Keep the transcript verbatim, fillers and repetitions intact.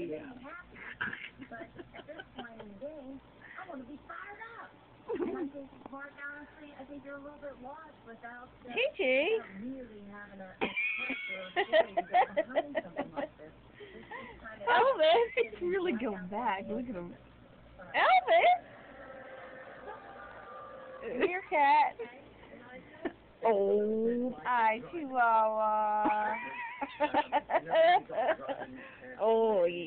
being happy. But at this point in the game, I want to be fired up. And I think, Mark, honestly, I think you're a little bit lost without uh, Chi-Chi. really having a pressure or ability to get behind something like this. This is kind of Elvis, he's really going back. Look at him. Elvis! Meerkat. Oh, hi, Chihuahua. Oh, yeah.